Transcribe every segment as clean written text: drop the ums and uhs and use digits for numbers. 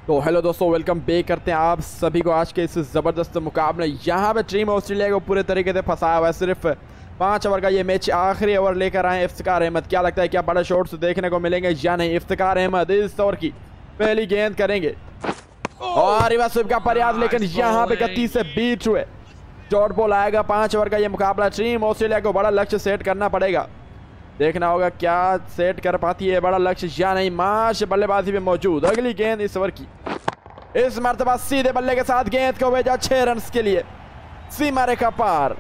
तो हेलो दोस्तों, welcome back करते हैं आप सभी को आज के इस ज़बरदस्त मुकाबले। यहाँ पे टीम ऑस्ट्रेलिया को पूरे तरीके से फंसाया हुआ है। सिर्फ 5 ओवर का ये मैच, आखिरी ओवर लेकर आए इफ्तिकार अहमद। क्या लगता है क्या बड़े शॉट्स देखने को मिलेंगे या नहीं? इफ्तिकार अहमद इस ओवर की पहली गेंद करेंगे और रिवर्स स्वीप का प्रयास, लेकिन यहाँ पे गति से बीट हुए। डॉट बॉल आएगा। 5 ओवर का ये मुकाबला। टीम ऑस्ट्रेलिया को बड़ा लक्ष्य सेट करना पड़ेगा। देखना होगा क्या सेट कर पाती है बड़ा लक्ष्य या नहीं। माश बल्लेबाजी में मौजूद। अगली गेंद इस ओवर की, इस मर्तबा सीधे बल्ले के साथ गेंद को भेजा 6 रन के लिए, सीमा रेखा पार।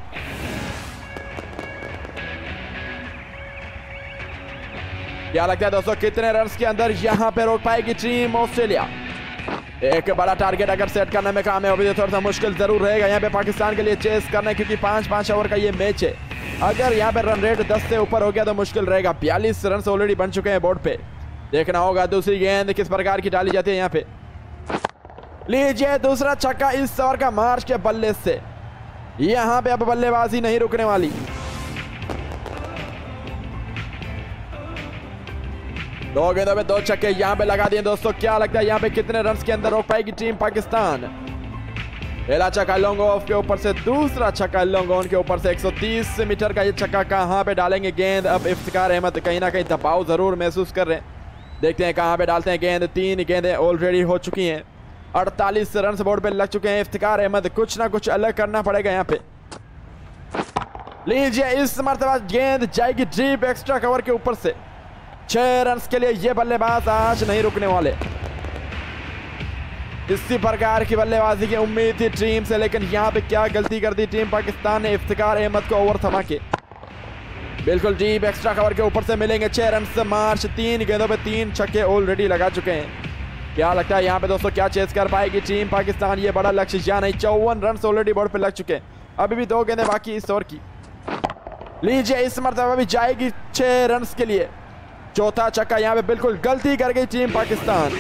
क्या लगता है दोस्तों कितने रन के अंदर यहां पे रोक पाएगी टीम ऑस्ट्रेलिया? एक बड़ा टारगेट अगर सेट करने में कामयाब हो तो थोड़ा सा मुश्किल जरूर रहेगा यहाँ पे पाकिस्तान के लिए चेस करना, क्योंकि 5-5 ओवर का ये मैच है। अगर यहाँ पे रन रेट 10 से ऊपर हो गया तो मुश्किल रहेगा। 42 रन ऑलरेडी बन चुके हैं बोर्ड पे। देखना होगा दूसरी गेंद किस प्रकार की डाली जाती है। यहाँ पे लीजिए दूसरा छक्का इस ओवर का मार्च के बल्ले से। यहाँ पे अब बल्लेबाजी नहीं रुकने वाली। दो गेंदों में 2 छक्के यहाँ पे लगा दिए दोस्तों। क्या लगता है यहाँ पे कितने रन के अंदर रोक पाएगी टीम पाकिस्तान? पहला छक्का लॉन्ग ऑफ के ऊपर से, दूसरा छक्का लॉन्ग ऑन के ऊपर से। 130 मीटर का ये छक्का कहाँ पे डालेंगे गेंद? अब इफ्तिकार अहमद कहीं ना कहीं दबाव जरूर महसूस कर रहे हैं। देखते हैं कहाँ पे डालते हैं गेंद। 3 गेंदें ऑलरेडी हो चुकी हैं। 48 रन बोर्ड पे लग चुके हैं। इफ्तिकार अहमद कुछ ना कुछ अलग करना पड़ेगा यहाँ पे। लीजिए इस मर्तबा गेंद जाएगी डीप एक्स्ट्रा कवर के ऊपर से। 6 रन के लिए ये बल्लेबाज आज नहीं रुकने वाले। इसी प्रकार की बल्लेबाजी की उम्मीद थी टीम से, लेकिन यहाँ पे क्या गलती कर दी टीम पाकिस्तान ने। इफ्तिकार अहमद को ओवर थमा के बिल्कुल डीप एक्स्ट्रा कवर के ऊपर से मिलेंगे 6 रन से मार्च। 3 गेंदों पे 3 छक्के ऑलरेडी लगा चुके हैं। क्या लगता है यहाँ पे दोस्तों क्या चेस कर पाएगी टीम पाकिस्तान? ये बड़ा लक्ष्य या नहीं? 54 रन ऑलरेडी बोर्ड पे लग चुके हैं। अभी भी 2 गेंदें बाकी इस ओवर की। लीजिए इस मर्तबा भी जाएगी 6 रन के लिए। चौथा छक्का। यहाँ पे बिल्कुल गलती कर गई टीम पाकिस्तान।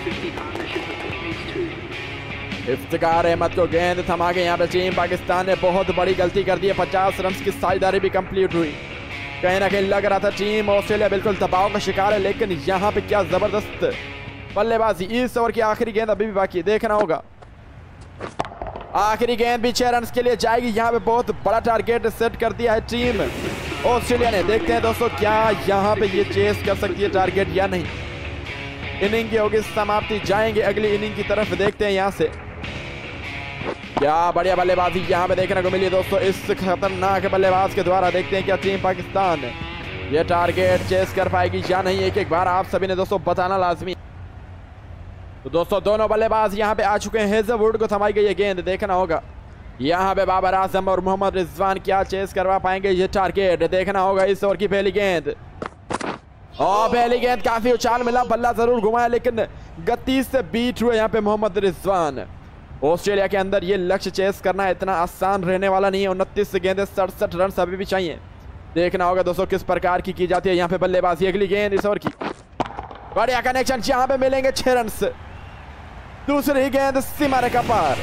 इफ्तिकार अहमद को गेंद थमा के यहाँ पे टीम पाकिस्तान ने बहुत बड़ी गलती कर दी है। 50 रन की साझेदारी भी कंप्लीट हुई। कहीं ना कहीं लग रहा था टीम ऑस्ट्रेलिया बिल्कुल दबाव का शिकार है, लेकिन यहाँ पे क्या जबरदस्त बल्लेबाजी। इस ओवर की आखिरी गेंद अभी भी बाकी। देखना होगा आखिरी गेंद भी 6 रन के लिए जाएगी। यहाँ पे बहुत बड़ा टारगेट सेट कर दिया है टीम ऑस्ट्रेलिया ने। देखते हैं दोस्तों क्या यहाँ पे ये चेस कर सकती है टारगेट या नहीं। इनिंग की होगी समाप्ति, जाएंगे अगली इनिंग की तरफ। देखते हैं यहाँ से क्या बढ़िया बल्लेबाजी यहाँ पे देखने को मिली है दोस्तों इस खतरनाक बल्लेबाज के द्वारा। देखते हैं क्या टीम पाकिस्तान ये टारगेट चेस कर पाएगी या नहीं। एक बार आप सभी ने दोस्तों बताना लाजमी। तो दोस्तों दोनों बल्लेबाज यहाँ पे आ चुके हैं। हेजलवुड को थमाई गई है गेंद। देखना होगा यहाँ पे बाबर आजम और मोहम्मद रिजवान क्या चेस करवा पाएंगे ये टारगेट। देखना होगा इस ओवर की पहली गेंद। और पहली गेंद काफी उछाल मिला, बल्ला जरूर घुमाया, लेकिन गति से बीट हुए यहाँ पे मोहम्मद रिजवान। ऑस्ट्रेलिया के अंदर ये लक्ष्य चेस करना इतना आसान रहने वाला नहीं है। 29 गेंदें 67 रन अभी भी चाहिए। देखना होगा दोस्तों किस प्रकार की जाती है यहाँ पे बल्लेबाजी। अगली गेंद इस ओवर की, बढ़िया कनेक्शन यहाँ पे मिलेंगे 6 रन। दूसरी गेंद सीमा रेखा पार।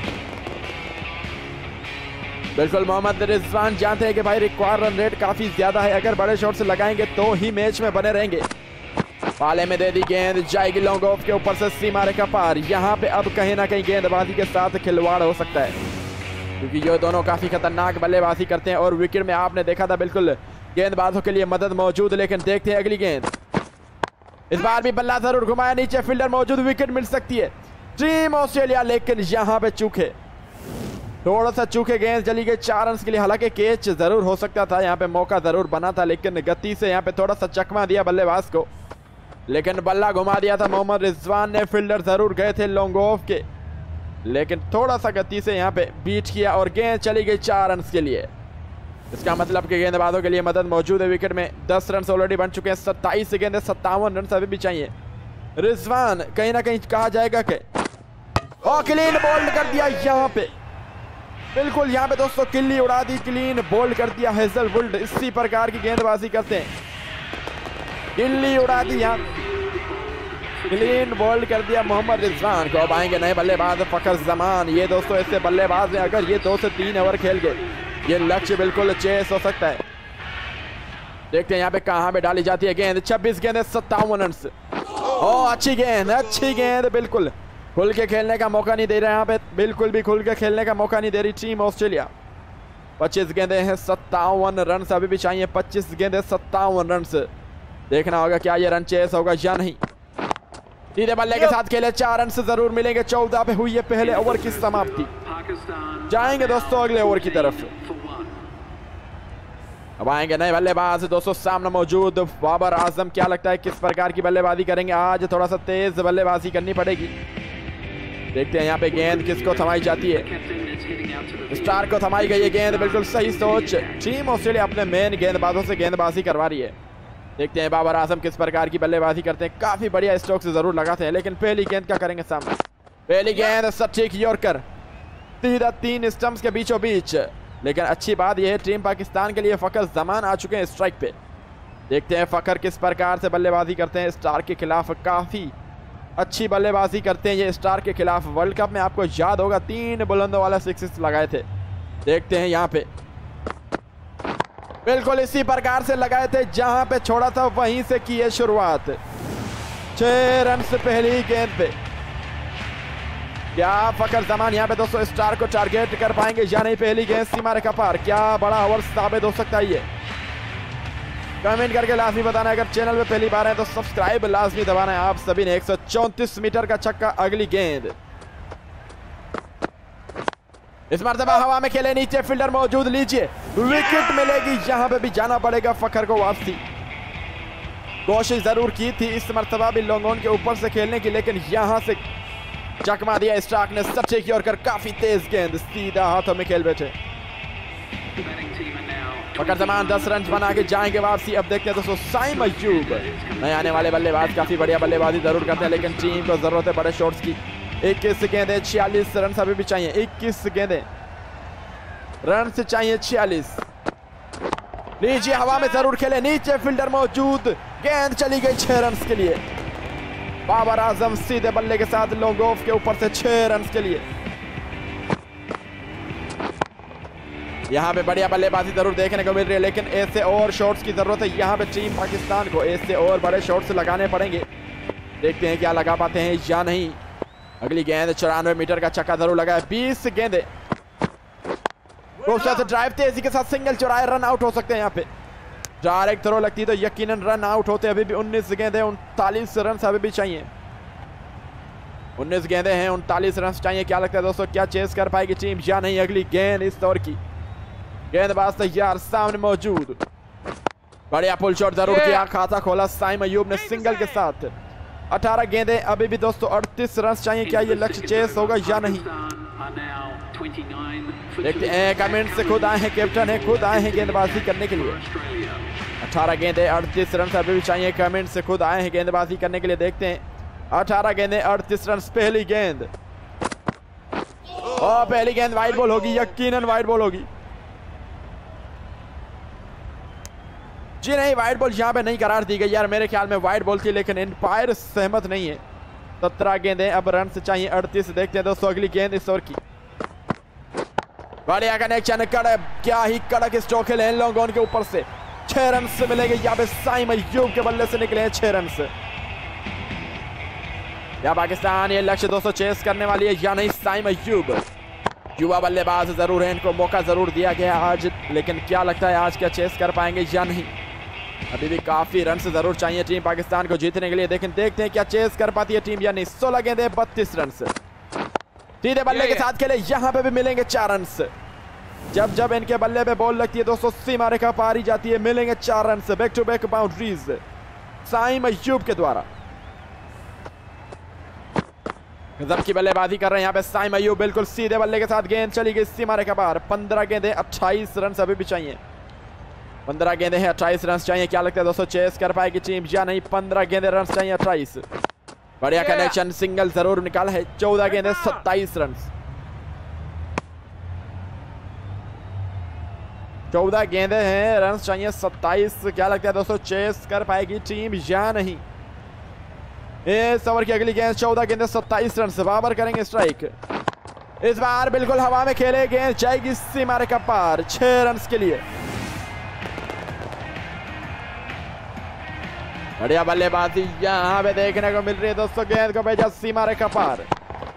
बिल्कुल मोहम्मद रिजवान जानते हैं कि भाई रिक्वायर रन रेट काफी ज्यादा है। अगर बड़े शॉट्स लगाएंगे तो ही मैच में बने रहेंगे। पाले में दे दी गेंद, जाएगी लॉन्ग ऑफ के ऊपर से सीमा रेखा पार। यहाँ पे अब कहीं ना कहीं गेंदबाजी के साथ खिलवाड़ हो सकता है, क्योंकि ये दोनों काफी खतरनाक बल्लेबाजी करते हैं। और विकेट में आपने देखा था बिल्कुल गेंदबाजों के लिए मदद मौजूद। लेकिन देखते हैं अगली गेंद। इस बार भी बल्ला जरूर घुमाया, नीचे फील्डर मौजूद, विकेट मिल सकती है टीम ऑस्ट्रेलिया। लेकिन यहाँ पे चूके, थोड़ा सा चूके, गेंद चली गई 4 रन के लिए। हालांकि कैच जरूर हो सकता था, यहाँ पे मौका जरूर बना था, लेकिन गति से यहाँ पे थोड़ा सा चकमा दिया बल्लेबाज को, लेकिन बल्ला घुमा दिया था मोहम्मद रिजवान ने। फील्डर जरूर गए थे लॉन्ग ऑफ के, लेकिन थोड़ा सा गति से यहाँ पे बीट किया और गेंद चली गई 4 रन के लिए। इसका मतलब कि गेंदबाजों के लिए मदद मौजूद है। विकेट में 10 रन ऑलरेडी बन चुके हैं। 27 गेंदें 57 रन अभी भी चाहिए। रिजवान कहीं ना कहीं कहा जाएगा कि और क्लीन बोल्ड कर दिया यहाँ पे। बिल्कुल यहाँ पे दोस्तों किल्ली उड़ा दी, क्लीन बोल्ड कर दिया हेजलवुड। इसी प्रकार की गेंदबाजी करते हैं। किल्ली उड़ा दी यहाँ, क्लीन बोल्ड कर दिया मोहम्मद रिजवान को। अब आएंगे नए बल्लेबाज फखर जमान। ये दोस्तों ऐसे बल्लेबाज हैं, अगर ये 2 से 3 ओवर खेल गए ये लक्ष्य बिल्कुल चेस हो सकता है। देखते हैं यहाँ पे कहाँ पे डाली जाती है गेंद। 26 गेंदें 57 रन। ओ अच्छी गेंद बिल्कुल खुल के खेलने का मौका नहीं दे रहा यहाँ पे, बिल्कुल भी खुल के खेलने का मौका नहीं दे रही टीम ऑस्ट्रेलिया। 25 गेंदे हैं, 57 रन अभी भी चाहिए। 25 गेंदे 57 रन। देखना होगा क्या ये रन चेस होगा या नहीं। सीधे बल्ले के साथ खेले, 4 रन जरूर मिलेंगे। 14 पे हुई है पहले ओवर की समाप्ति। जाएंगे दोस्तों अगले ओवर की तरफ। अब आएंगे नए बल्लेबाज दोस्तों सामने मौजूद बाबर आजम। क्या लगता है किस प्रकार की बल्लेबाजी करेंगे आज? थोड़ा सा तेज बल्लेबाजी करनी पड़ेगी। देखते हैं यहाँ पे गेंद किसको थमाई जाती है। स्टार को थमाई गई है गेंद, बिल्कुल सही सोच। टीम ऑस्ट्रेलिया अपने मेन गेंदबाजों से गेंदबाजी करवा रही है। देखते हैं बाबर आजम किस प्रकार की बल्लेबाजी करते हैं। काफी बढ़िया स्ट्रोक्स जरूर लगाते हैं, लेकिन पहली गेंद क्या करेंगे सामने। पहली गेंद सटीक यॉर्कर, सीधा 3 स्टंप्स के बीचों बीच। लेकिन अच्छी बात यह है टीम पाकिस्तान के लिए फखर जमान आ चुके हैं स्ट्राइक पे। देखते हैं फखर किस प्रकार से बल्लेबाजी करते हैं स्टार के खिलाफ। काफी अच्छी बल्लेबाजी करते हैं ये स्टार के खिलाफ। वर्ल्ड कप में आपको याद होगा 3 बुलंदों वाला 6 लगाए थे। देखते हैं यहाँ पे बिल्कुल इसी प्रकार से लगाए थे, जहां पे छोड़ा था वहीं से की है शुरुआत। 6 रन से पहली गेंद पे। क्या फखर जमान यहाँ पे दोस्तों स्टार को टारगेट कर पाएंगे या नहीं? पहली गेंद सीमा रेखा पार। क्या बड़ा ओवर साबित हो सकता है ये? कमेंट करके लाजमी बताना। अगर चैनल पे पहली बार है तो सब्सक्राइब लाजमी दबाना है आप सभी ने। 134 मीटर का छक्का। अगली गेंद इस मरतबा हवा में खेले, नीचे फील्डर मौजूद। लीजिए विकेट मिलेगी। यहां पे भी जाना पड़ेगा फखर को वापसी। कोशिश जरूर की थी इस मरतबा भी लॉन्ग ऑन के ऊपर से खेलने की, लेकिन यहां से चकमा दिया स्टार्क ने सच्चे की ओर कर। काफी तेज गेंद सीधा हाथों में खेल बैठे। फखर जमान 10 रन बना के जाएंगे वापसी। अब देखते हैं दोस्तों साइम अय्यूब, नए आने वाले बल्लेबाज, काफी बढ़िया बल्लेबाजी जरूर करते हैं, लेकिन टीम को जरूरत है बड़े शॉट्स की। 21 गेंदे 46 रन अभी भी चाहिए। 21 गेंदे रन से चाहिए 46। लीजिए हवा में जरूर खेले, नीचे फील्डर मौजूद। गेंद चली गई 6 रन के लिए। बाबर आजम सीधे बल्ले के साथ लॉन्ग ऑफ के ऊपर से 6 रन के लिए। यहां पे बढ़िया बल्लेबाजी जरूर देखने को मिल रही है, लेकिन ऐसे और शॉट्स की जरूरत है यहां पे टीम पाकिस्तान को। ऐसे और बड़े शॉट्स लगाने पड़ेंगे। देखते हैं क्या लगा पाते हैं या नहीं। अगली गेंद 94 मीटर का छक्का जरूर लगा है। 20 गेंदे खूबसूरत ड्राइव, तेजी के साथ सिंगल चौराहे, रन आउट हो सकते हैं यहाँ पे। डायरेक्ट थ्रो लगती तो यकीनन रन आउट होते। अभी भी 19 गेंदे 39 रन अभी भी चाहिए। 19 गेंदे हैं, 39 रन चाहिए। क्या लगता है दोस्तों क्या चेस कर पाएगी टीम या नहीं? अगली गेंद इस ओवर की। गेंदबाज तैयार, सामने मौजूद। बढ़िया पुल शॉट जरूर किया, खाता खोला साइम अय्यूब ने सिंगल के साथ। 18 गेंदे अभी भी दोस्तों 38 रन चाहिए। क्या ये लक्ष्य चेस होगा या नहीं? देखते हैं। कमेंट से खुद आए हैं, कैप्टन है खुद आए हैं गेंदबाजी करने के लिए। 18 गेंदे 38 रन अभी भी चाहिए। कमेंट से खुद आए हैं गेंदबाजी करने के लिए। देखते हैं 18 गेंदे 38 रन। पहली गेंद और पहली गेंद वाइड बॉल होगी, यकीनन वाइड बॉल होगी। जी नहीं, वाइड बॉल यहां पे नहीं करार दी गई यार, मेरे ख्याल में वाइड बॉल थी, लेकिन एम्पायर सहमत नहीं है। 17 गेंदें अब रन से चाहिए 38। देखते हैं दोस्तों अगली गेंद इस ओवर की। बढ़िया कनेक्शन, कड़क, क्या ही कड़क स्ट्रोक खेले हैं लॉन्ग ऑन के ऊपर से। 6 रन से मिलेंगे यहाँ पे। साइम अय्यूब के बल्ले से निकले हैं 6 रन से। क्या पाकिस्तान ये लक्ष्य दोस्तों चेस करने वाली है या नहीं? साइम अय्यूब युवा बल्लेबाज जरूर है, इनको मौका जरूर दिया गया आज, लेकिन क्या लगता है आज क्या चेस कर पाएंगे या नहीं? अभी भी काफी रन से जरूर चाहिए टीम पाकिस्तान को जीतने के लिए, लेकिन देखते हैं क्या चेस कर पाती है टीम या नहीं। 16 गेंदे 32 रन से। सीधे बल्ले के साथ खेले, यहां पे भी मिलेंगे 4 रन से। जब जब इनके बल्ले पे बॉल लगती है दोस्तों सीमा रेखा पार ही जाती है। मिलेंगे 4 रन से। Back to back boundaries Saim Ayub के द्वारा। गजब की बल्लेबाजी कर रहे हैं यहाँ पे साइम अय्यूब। बिल्कुल सीधे बल्ले के साथ गेंद चली गई सीमा रेखा पार। 15 गेंदे 28 रन अभी भी चाहिए। 15 गेंदे हैं 28 रन चाहिए। क्या लगता है दोस्तों चेस कर पाएगी टीम या नहीं? 15 गेंदे रन चाहिए 28। बढ़िया कनेक्शन, सिंगल जरूर निकाला है। 14 गेंदे 27 रन। 14 गेंदे हैं, रन चाहिए 27। क्या लगता है दोस्तों चेस कर पाएगी टीम या नहीं? इस ओवर की अगली गेंद 14 गेंदे 27 रन से। बाबर करेंगे स्ट्राइक। इस बार बिल्कुल हवा में खेले, गेंद जाएगी सीमा रेखा पार 6 रन के लिए। बढ़िया बल्लेबाजी यहां पे देखने को मिल रही है दोस्तों। गेंद को भेजा सीमा रेखा पार।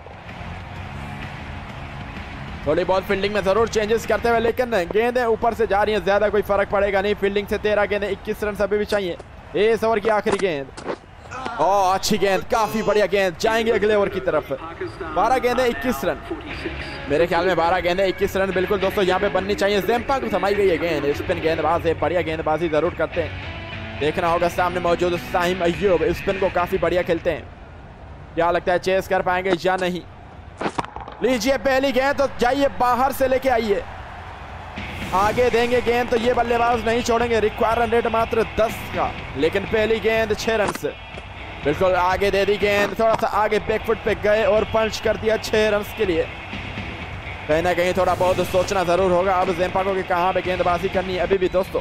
थोड़ी बहुत फील्डिंग में जरूर चेंजेस करते हुए, लेकिन गेंदें ऊपर से जा रही हैं, ज्यादा कोई फर्क पड़ेगा नहीं। फील्डिंग से 13 गेंदें, 21 रन अभी भी चाहिए। इस ओवर की आखिरी गेंद, अच्छी गेंद, काफी बढ़िया गेंद, जाएंगे अगले ओवर की तरफ। 12 गेंदें 21 रन, मेरे ख्याल में 12 गेंदें 21 रन बिल्कुल दोस्तों यहाँ पे बननी चाहिए। ज़ेम्पा को थमाई गई है गेंद, स्पिन गेंदबाज है, बढ़िया गेंदबाजी जरूर करते हैं। देखना होगा सामने मौजूद साहिम अय्यूब, स्पिन को काफी बढ़िया खेलते हैं। क्या लगता है चेस कर पाएंगे या नहीं? लीजिए पहली गेंद, तो जाइए बाहर से लेके आइए, आगे देंगे गेंद तो ये बल्लेबाज नहीं छोड़ेंगे। रिक्वायर रन रेट मात्र 10 का, लेकिन पहली गेंद 6 रन से बिल्कुल आगे दे दी गेंद, थोड़ा सा आगे बैकफुट पे गए और पंच कर दिया 6 रन के लिए। कहीं ना कहीं थोड़ा बहुत सोचना जरूर होगा अब ज़ेम्पा को कि कहां पे गेंदबाजी करनी है। अभी भी दोस्तों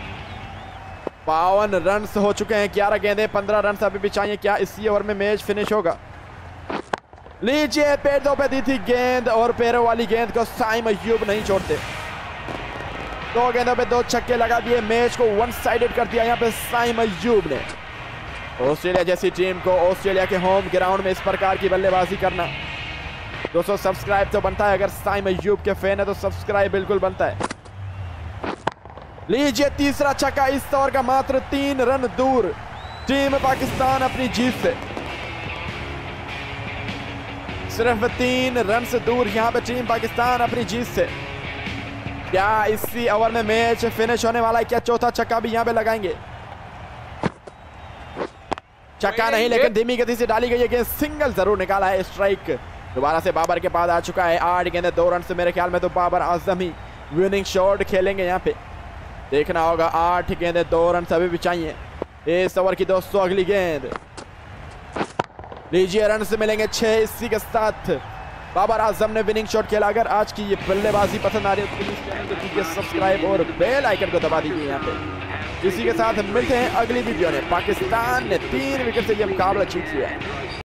52 रन हो चुके हैं, 11 गेंदें 15 रन अभी भी चाहिए। क्या इसी ओवर में मैच फिनिश होगा? लीजिए पैरों पे दी थी गेंद और पैरों वाली गेंद को साहिम अय्यूब नहीं छोड़ते। 2 गेंदों पे 2 छक्के लगा दिए, मैच को वन साइडेड कर दिया यहाँ पे साहिम अय्यूब ने। ऑस्ट्रेलिया जैसी टीम को ऑस्ट्रेलिया के होम ग्राउंड में इस प्रकार की बल्लेबाजी करना, दोस्तों सब्सक्राइब तो बनता है, अगर साहिम अय्यूब के फैन है तो सब्सक्राइब बिल्कुल बनता है। लीजिए तीसरा छक्का, इस ओवर का मात्र 3 रन दूर टीम पाकिस्तान अपनी जीत से, सिर्फ 3 रन से दूर यहाँ पे टीम पाकिस्तान अपनी जीत से। क्या इसी ओवर में मैच फिनिश होने वाला है? क्या चौथा छक्का भी यहाँ पे लगाएंगे? छक्का नहीं, लेकिन धीमी गति से डाली गई है गेंद, सिंगल जरूर निकाला है। स्ट्राइक दोबारा से बाबर के पास आ चुका है। 8 गेंदें 2 रन से, मेरे ख्याल में तो बाबर आजम ही विनिंग शॉट खेलेंगे यहाँ पे। देखना होगा, 8 गेंदें 2 रन अभी भी चाहिए इस ओवर की दोस्तों। अगली गेंद, लीजिए रन से मिलेंगे 6। इसी के साथ बाबर आजम ने विनिंग शॉट खेला। अगर आज की ये बल्लेबाजी पसंद आ रही है तो प्लीज चैनल को कीजिए सब्सक्राइब और बेल आइकन को दबा दीजिए यहाँ पे। इसी के साथ मिलते हैं अगली वीडियो में। पाकिस्तान ने 3 विकेट से ये मुकाबला जीत लिया।